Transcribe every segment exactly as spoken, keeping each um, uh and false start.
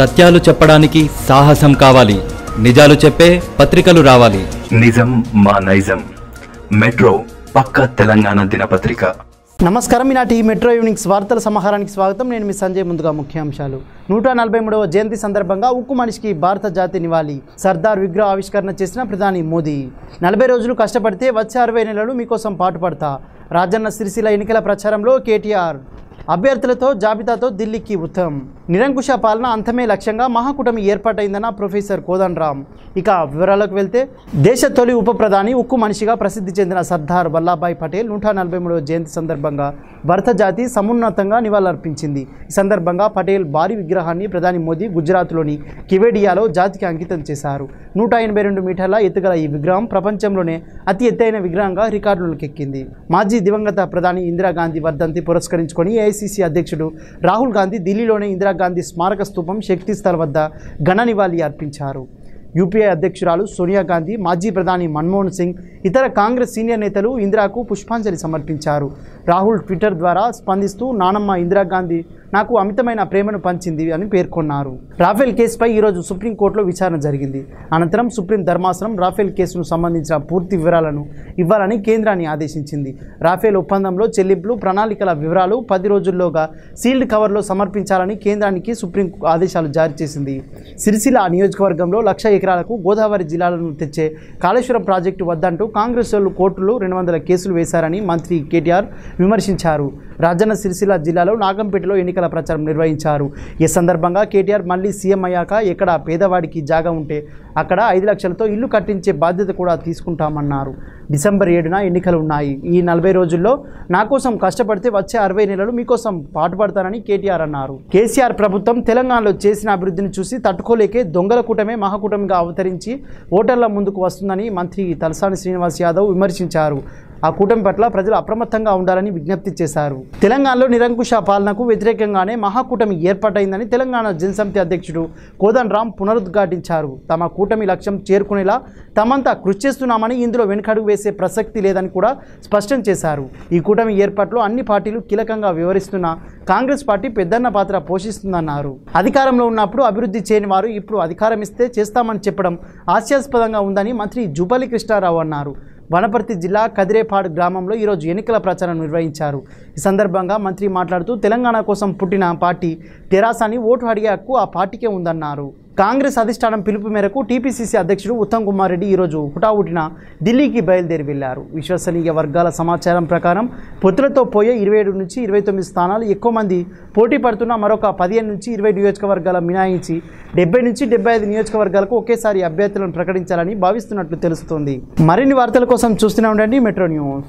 సత్యాలు చెప్పడానికి సాహసం కావాలి. నిజాలు చెప్పే పత్రికలు రావాలి. నిజం మా నైజం. మెట్రో పక్క తెలంగాణ దినపత్రిక. నమస్కారం. ఈనాటి మెట్రో ఈవినింగ్స్ వార్తల సమాహారానికి స్వాగతం. నేను మీ సంజయ్. ముందుగా ముఖ్యాంశాలు. నూట నలభై మూడవ జయంతి సందర్భంగా ఉక్కు మనిషికి భారత జాతి నివాళి. సర్దార్ విగ్రహ ఆవిష్కరణ చేసిన ప్రధాని మోదీ. నలభై రోజులు కష్టపడితే వచ్చే అరవై నెలలు మీకోసం పాటుపడతా. రాజన్న సిరిసిల్ల ఎన్నికల ప్రచారంలో కేటీఆర్. అభ్యర్థులతో జాబితాతో ఢిల్లీకి ఉత్తమ్. నిరంకుశ పాలన అంతమే లక్ష్యంగా మహాకూటమి ఏర్పాటైందన్న ప్రొఫెసర్ కోదండరాం. ఇక వివరాలకు వెళ్తే, దేశ తొలి ఉప ప్రధాని ఉక్కు మనిషిగా ప్రసిద్ధి చెందిన సర్దార్ వల్లభాయ్ పటేల్ నూట నలభై మూడవ జయంతి సందర్భంగా భారత జాతి సమున్నతంగా నివాళులర్పించింది. ఈ సందర్భంగా పటేల్ భారీ విగ్రహాన్ని ప్రధాని మోదీ గుజరాత్లోని కివేడియాలో జాతికి అంకితం చేశారు. నూట ఎనభై రెండు మీటర్ల ఎత్తుగల ఈ విగ్రహం ప్రపంచంలోనే అతి ఎత్తైన విగ్రహంగా రికార్డులకు ఎక్కింది. మాజీ దివంగత ప్రధాని ఇందిరాగాంధీ వర్ధంతి పురస్కరించుకొని ఏఐసిసి అధ్యక్షుడు రాహుల్ గాంధీ ఢిల్లీలోని ఇందిరాగాంధీ స్మారక స్తూపం శక్తి స్థల్ వద్ద ఘన నివాళి అర్పించారు. యూపీఏ అధ్యక్షురాలు సోనియా గాంధీ, మాజీ ప్రధాని మన్మోహన్ సింగ్, ఇతర కాంగ్రెస్ సీనియర్ నేతలు ఇందిరాకు పుష్పాంజలి సమర్పించారు. రాహుల్ ట్విట్టర్ ద్వారా స్పందిస్తూ, నానమ్మ ఇందిరాగాంధీ నాకు అమితమైన ప్రేమను పంచింది అని పేర్కొన్నారు. రాఫెల్ కేసుపై ఈరోజు సుప్రీంకోర్టులో విచారణ జరిగింది. అనంతరం సుప్రీం ధర్మాసనం రాఫెల్ కేసును సంబంధించిన పూర్తి వివరాలను ఇవ్వాలని కేంద్రాన్ని ఆదేశించింది. రాఫెల్ ఒప్పందంలో చెల్లింపులు ప్రణాళికల వివరాలు పది రోజుల్లోగా సీల్డ్ కవర్లో సమర్పించాలని కేంద్రానికి సుప్రీం ఆదేశాలు జారీ చేసింది. సిరిసిల్ల నియోజకవర్గంలో లక్ష ఎకరాలకు గోదావరి జిల్లాలను తెచ్చే కాళేశ్వరం ప్రాజెక్టు వద్దంటూ కాంగ్రెస్ వాళ్ళు కోర్టులో రెండు వందల కేసులు వేశారని మంత్రి కేటీఆర్ విమర్శించారు. రాజన్న సిరిసిల్ల జిల్లాలో నాగంపేటలో ఎన్నికల ప్రచారం నిర్వహించారు. ఈ సందర్భంగా కేటీఆర్ మళ్ళీ సీఎం అయ్యాక ఎక్కడ పేదవాడికి జాగా ఉంటే అక్కడ ఐదు లక్షలతో ఇల్లు కట్టించే బాధ్యత కూడా తీసుకుంటామన్నారు. డిసెంబర్ ఏడున ఎన్నికలు ఉన్నాయి. ఈ నలభై రోజుల్లో నా కోసం కష్టపడితే వచ్చే అరవై నెలలు మీకోసం పాటుపడతానని కేటీఆర్ అన్నారు. కేసీఆర్ ప్రభుత్వం తెలంగాణలో చేసిన అభివృద్ధిని చూసి తట్టుకోలేకే దొంగల కూటమే మహాకూటమిగా అవతరించి ఓటర్ల ముందుకు వస్తుందని మంత్రి తలసాని శ్రీనివాస్ యాదవ్ విమర్శించారు. ఆ కూటమి పట్ల ప్రజలు అప్రమత్తంగా ఉండాలని విజ్ఞప్తి చేశారు. తెలంగాణలో నిరంకుశ పాలనకు వ్యతిరేకంగానే మహాకూటమి ఏర్పాటైందని తెలంగాణ జనసమితి అధ్యక్షుడు కోదండరాం పునరుద్ఘాటించారు. తమ కూటమి లక్ష్యం చేరుకునేలా తమంతా కృషి చేస్తున్నామని, ఇందులో వెనుకడుగు వేసే ప్రసక్తి లేదని కూడా స్పష్టం చేశారు. ఈ కూటమి ఏర్పాటులో అన్ని పార్టీలు కీలకంగా వ్యవహరిస్తున్న కాంగ్రెస్ పార్టీ పెద్దన్న పాత్ర పోషిస్తుందన్నారు. అధికారంలో ఉన్నప్పుడు అభివృద్ధి చేయని వారు ఇప్పుడు అధికారం ఇస్తే చేస్తామని చెప్పడం హాస్యాస్పదంగా ఉందని మంత్రి జూపల్లి కృష్ణారావు అన్నారు. వనపర్తి జిల్లా కదిరేపాడు గ్రామంలో ఈరోజు ఎన్నికల ప్రచారం నిర్వహించారు. ఈ సందర్భంగా మంత్రి మాట్లాడుతూ, తెలంగాణ కోసం పుట్టిన పార్టీ తెరాసాని ఓటు అడిగే హక్కు ఆ పార్టీకే ఉందన్నారు. కాంగ్రెస్ అధిష్టానం పిలుపు మేరకు టీపీసీసీ అధ్యక్షుడు ఉత్తమ్ కుమార్ రెడ్డి ఈరోజు హుటాహుటిన ఢిల్లీకి బయలుదేరి వెళ్లారు. విశ్వసనీయ వర్గాల సమాచారం ప్రకారం పొత్తులతో పోయే ఇరవై ఏడు నుంచి ఇరవై తొమ్మిది స్థానాలు ఎక్కువ మంది పోటీ పడుతున్న మరొక పదిహేను నుంచి ఇరవై నియోజకవర్గాల మినహాయించి డెబ్బై నుంచి డెబ్బై ఐదు నియోజకవర్గాలకు ఒకేసారి అభ్యర్థులను ప్రకటించాలని భావిస్తున్నట్లు తెలుస్తోంది. మరిన్ని వార్తల కోసం చూస్తూనే ఉండండి మెట్రో న్యూస్.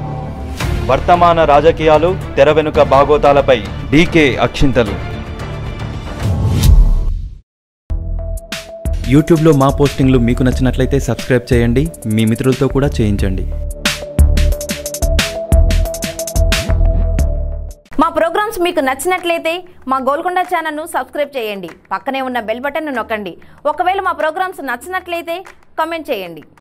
వర్తమాన రాజకీయాలు, తెర వెనుక బాగోతాలపై డీకే అక్షింతలు. యూట్యూబ్లో మా పోస్టింగ్లు మీకు నచ్చినట్లయితే సబ్స్క్రైబ్ చేయండి. మీ మిత్రులతో కూడా చేయించండి. మా ప్రోగ్రామ్స్ మీకు నచ్చినట్లయితే మా గోల్కొండ ఛానల్ను సబ్స్క్రైబ్ చేయండి. పక్కనే ఉన్న బెల్ బటన్ను నొక్కండి. ఒకవేళ మా ప్రోగ్రామ్స్ నచ్చినట్లయితే కామెంట్ చేయండి.